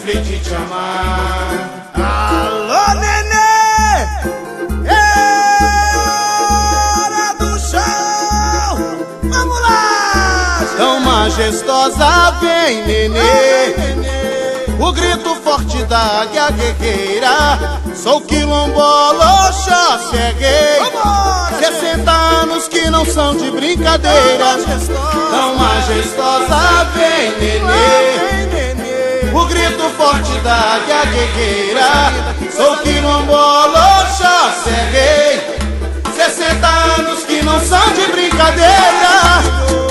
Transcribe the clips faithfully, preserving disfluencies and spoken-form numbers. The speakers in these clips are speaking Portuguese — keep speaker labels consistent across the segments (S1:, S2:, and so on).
S1: refletir te amar.
S2: Alô, nenê! É hora do show! Vamos lá!
S1: Tão majestosa vem, nenê, o grito forte da águia guerreira. Sou quilombola, Oxóssi é rei. Sessenta anos que não são de brincadeira. Tão majestosa vem, nenê, o grito forte da águia guerreira. Sou quilombola, Oxóssi é rei. Sessenta anos que não são de brincadeira.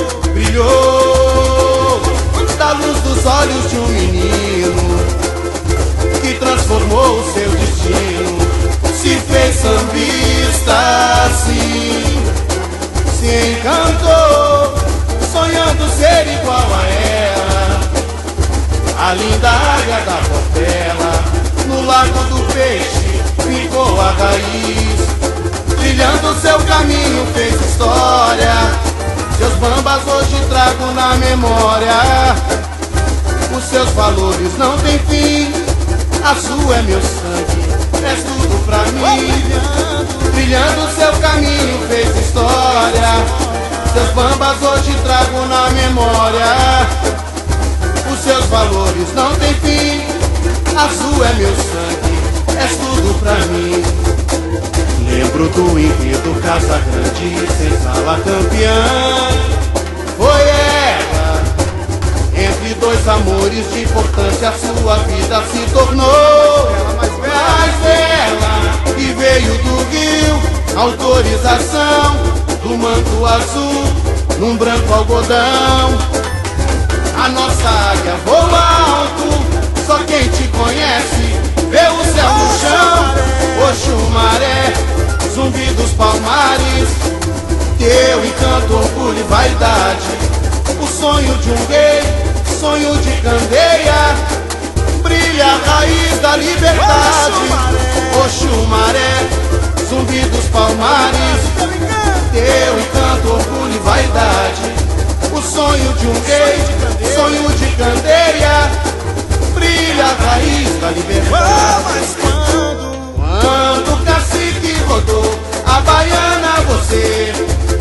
S1: Brilhou da luz dos olhos de um menino que transformou o seu destino. Se fez sambista, assim, se encantou, sonhando ser igual a ela, a linda águia da Portela. No lago do peixe ficou a raiz, trilhando seu caminho fez história. Seus bambas hoje trago na memória. Os seus valores não têm fim. A sua é meu sangue, és tudo pra mim. Brilhando seu caminho fez história. Seus bambas hoje trago na memória. Os seus valores não têm fim. A sua é meu sangue, és tudo pra mim. Lembro do enredo Casa Grande, senzala campeã. Foi ela, entre dois amores de importância, sua vida se tornou mais bela. E veio do Rio, autorização do manto azul num branco algodão. A nossa águia voa alto, só quem te conhece vê o céu no chão. Oxumaré, zumbi dos palmares, teu encanto, orgulho e vaidade. O sonho de um rei, sonho de candeia, brilha a raiz da liberdade. Oxumaré, zumbi dos palmares, teu encanto, orgulho e vaidade. O sonho de um rei, sonho de candeia, brilha a raiz da liberdade. Quando o cacique rodou a baiana, você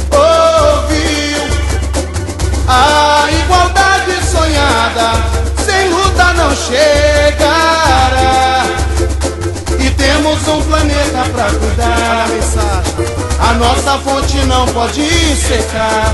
S1: ouviu a igualdade sonhada, sem luta não chegará. E temos um planeta pra cuidar, a nossa fonte não pode secar.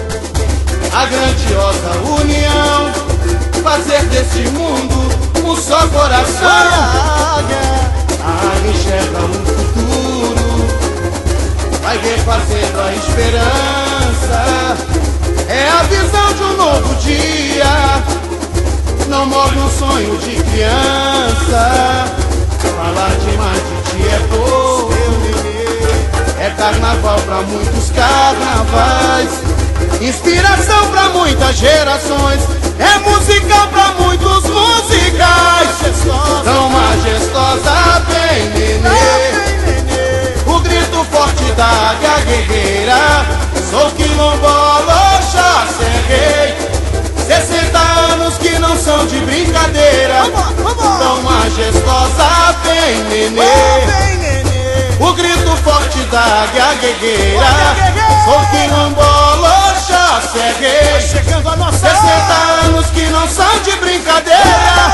S1: A grandiosa união, fazer deste mundo um só coração. A enxerga um futuro, vai refazendo a esperança. É a visão de um novo dia, não morre um sonho de criança. Falar demais de ti é pouco, é carnaval pra muitos carnavais, inspiração pra muitas gerações, é musical pra muitos musicais. Tão majestosa vem, nenê, o grito forte da águia guerreira. Sou quilombola, Oxóssi é rei. Sessenta anos que não são de brincadeira. Tão majestosa vem, nenê, o grito forte da águia guerreira. Sou quilombola, Oxóssi é rei. Sessenta anos que não são de brincadeira.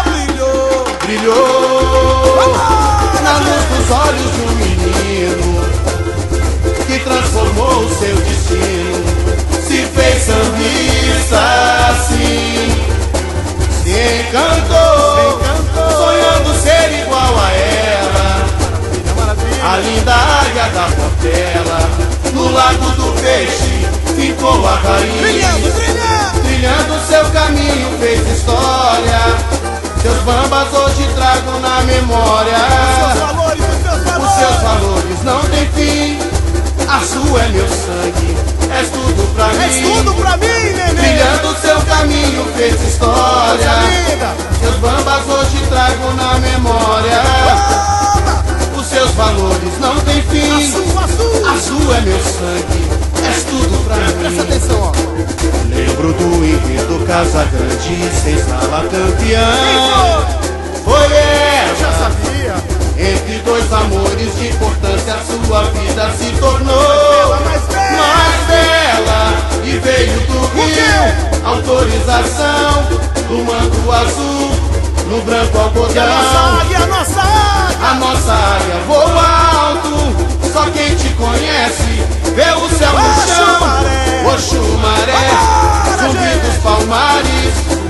S1: Brilhou na luz dos olhos de um menino que transformou o seu destino. Se fez sambista, assim, se encantou, sonhando ser igual a ela, a linda águia da Portela. No lago do peixe ficou a raiz, trilhando seu caminho fez história. Seus bambas hoje trago na memória. Os seus valores não têm fim. A sua é meu sangue, és tudo pra mim.
S2: És tudo pra mim, nenê.
S1: Brilhando seu caminho fez história. Seus bambas hoje trago na memória. Os seus valores não têm fim. A sua é meu sangue, és tudo pra mim.
S2: Presta atenção, ó.
S1: Lembro do enredo Casa Grande, senzala campeã. Foi
S2: Eu já
S1: ela.
S2: sabia.
S1: Entre dois amores de importância a sua vida se tornou
S2: Ela mais bela.
S1: mais bela. E veio do
S2: quê?
S1: Rio autorização do manto azul no branco
S2: E a
S1: algodão.
S2: nossa águia, a nossa águia.
S1: A nossa águia voa alto, só quem te conhece vê o céu no
S2: Oxu,
S1: chão.
S2: maré.
S1: Oxu, maré,
S2: Vambora,
S1: zumbi
S2: gente.
S1: dos palmares,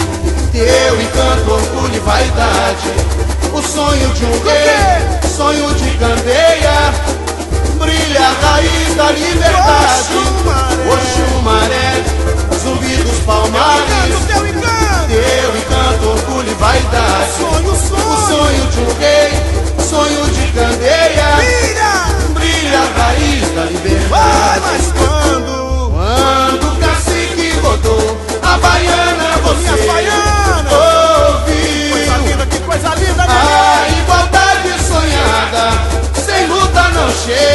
S1: teu encanto, orgulho e vaidade. O sonho de um rei, sonho de candeia, brilha a raiz da liberdade.
S2: Oxu, maré.
S1: Oxu, maré, zumbi dos palmares,
S2: Encanto, teu encanto.
S1: teu encanto, orgulho e vaidade.
S2: Sonho,
S1: O
S2: sonho.
S1: sonho de um rei, sonho de candeia,
S2: Filha.
S1: brilha a raiz da
S2: Vai,
S1: liberdade.
S2: mas quando?
S1: Quando o cacique rodou a baiana, você
S2: Minhas baianas.
S1: ouviu
S2: Coisa linda, que coisa linda,
S1: a
S2: neném.
S1: igualdade sonhada, sem luta não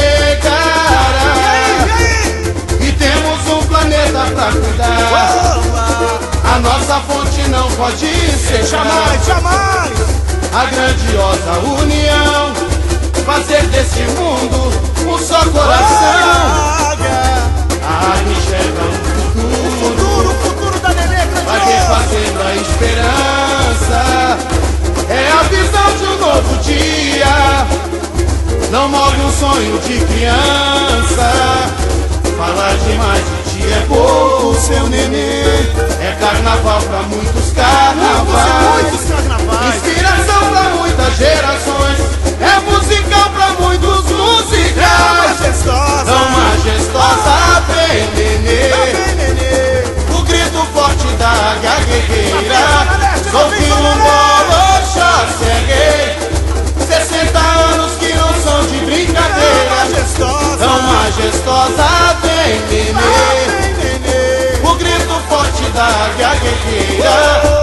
S1: chegará.
S2: E aí, e aí?
S1: E temos um planeta pra cuidar,
S2: Opa.
S1: a nossa fonte não pode ser
S2: Jamais, jamais.
S1: a grandiosa união, fazer deste mundo um só coração.
S2: Águia.
S1: A águia enxerga um futuro,
S2: Futuro, futuro da neném
S1: vai
S2: grandiosa.
S1: refazendo a esperança. É a visão de um novo dia, não morre um sonho de criança. Falar demais de ti é pouco, seu nenê. É carnaval pra muitos carnavais,
S2: Muitos carnavais.
S1: inspiração pra muitas gerações, é musical pra muitos musicais.
S2: Majestosa.
S1: Tão majestosa, vem nenê,
S2: Vem, nenê.
S1: o grito forte da águia guerreira.
S2: Zona Leste,
S1: Sou
S2: Zona Leste.
S1: quilombola, Oxaceguei, sessenta anos que não são de brincadeira.
S2: Majestosa.
S1: Tão majestosa, vem nenê,
S2: Vem, nenê.
S1: o grito forte da águia guerreira.